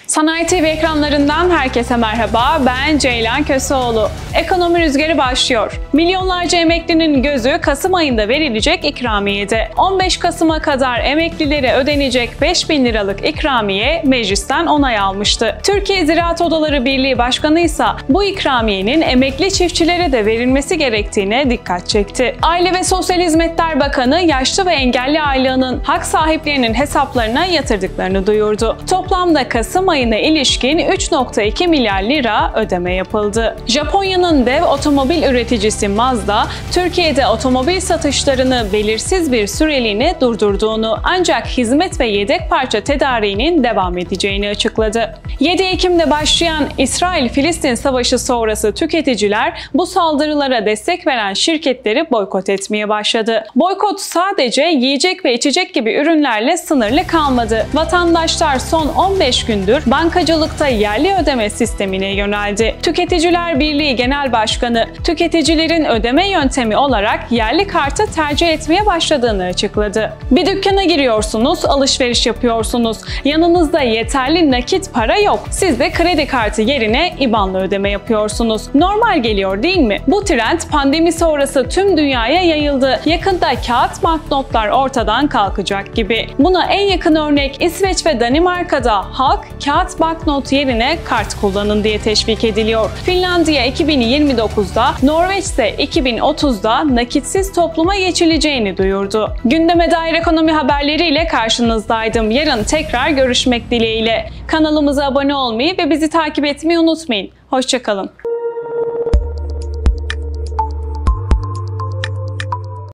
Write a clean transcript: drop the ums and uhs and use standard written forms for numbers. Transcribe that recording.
Sanayi TV ekranlarından herkese merhaba, ben Ceylan Köseoğlu. Ekonomi rüzgarı başlıyor. Milyonlarca emeklinin gözü Kasım ayında verilecek ikramiyede. 15 Kasım'a kadar emeklilere ödenecek 5.000 liralık ikramiye meclisten onay almıştı. Türkiye Ziraat Odaları Birliği Başkanı ise bu ikramiyenin emekli çiftçilere de verilmesi gerektiğine dikkat çekti. Aile ve Sosyal Hizmetler Bakanı yaşlı ve engelli aylığının hak sahiplerinin hesaplarına yatırdıklarını duyurdu. Toplamda Kasım ayına ilişkin 3.2 milyar lira ödeme yapıldı. Japonya'nın dev otomobil üreticisi Mazda, Türkiye'de otomobil satışlarını belirsiz bir süreliğine durdurduğunu ancak hizmet ve yedek parça tedariğinin devam edeceğini açıkladı. 7 Ekim'de başlayan İsrail-Filistin savaşı sonrası tüketiciler bu saldırılara destek veren şirketleri boykot etmeye başladı. Boykot sadece yiyecek ve içecek gibi ürünlerle sınırlı kalmadı. Vatandaşlar son 15 gündür bankacılıkta yerli ödeme sistemine yöneldi. Tüketiciler Birliği Genel Başkanı, tüketicilerin ödeme yöntemi olarak yerli kartı tercih etmeye başladığını açıkladı. Bir dükkana giriyorsunuz, alışveriş yapıyorsunuz. Yanınızda yeterli nakit para yok. Siz de kredi kartı yerine IBAN'la ödeme yapıyorsunuz. Normal geliyor değil mi? Bu trend pandemi sonrası tüm dünyaya yayıldı. Yakında kağıt banknotlar ortadan kalkacak gibi. Buna en yakın örnek İsveç ve Danimarka'da halk kağıt banknot yerine kart kullanın diye teşvik ediliyor. Finlandiya 2029'da, Norveç ise 2030'da nakitsiz topluma geçileceğini duyurdu. Gündeme dair ekonomi haberleriyle karşınızdaydım. Yarın tekrar görüşmek dileğiyle. Kanalımıza abone olmayı ve bizi takip etmeyi unutmayın. Hoşça kalın.